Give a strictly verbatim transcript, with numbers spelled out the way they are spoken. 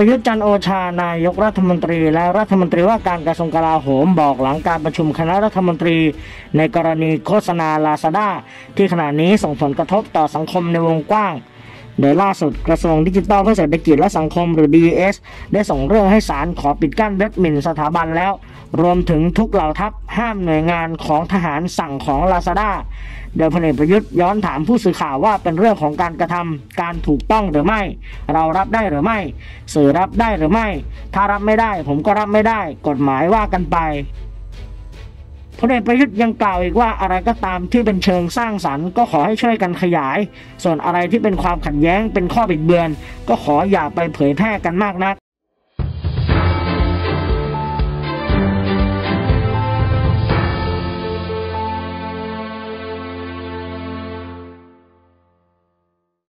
ประยุทธ์จันทร์โอชานายกรัฐมนตรีและรัฐมนตรีว่าการกระทรวงกลาโหมบอกหลังการประชุมคณะรัฐมนตรีในกรณีโฆษณา Lazada ที่ขณะนี้ส่งผลกระทบต่อสังคมในวงกว้างโดยล่าสุดกระทรวงดิจิทัลเพื่อเศรษฐกิจและสังคมหรือ ดี อี เอส ได้ส่งเรื่องให้ศาลขอปิดกั้นเว็บหมิ่นสถาบันแล้วรวมถึงทุกเหล่าทัพห้ามหน่วยงานของทหารสั่งของ Lazada โดยพลเอกประยุทธ์ย้อนถามผู้สื่อข่าวว่าเป็นเรื่องของการกระทำการถูกต้องหรือไม่เรารับได้หรือไม่สื่อรับได้หรือไม่ถ้ารับไม่ได้ผมก็รับไม่ได้กฎหมายว่ากันไปพลเอกประยุทธ์ยังกล่าวอีกว่าอะไรก็ตามที่เป็นเชิงสร้างสรรค์ก็ขอให้ช่วยกันขยายส่วนอะไรที่เป็นความขัดแย้งเป็นข้อบิดเบือนก็ขออย่าไปเผยแพร่กันมากนัก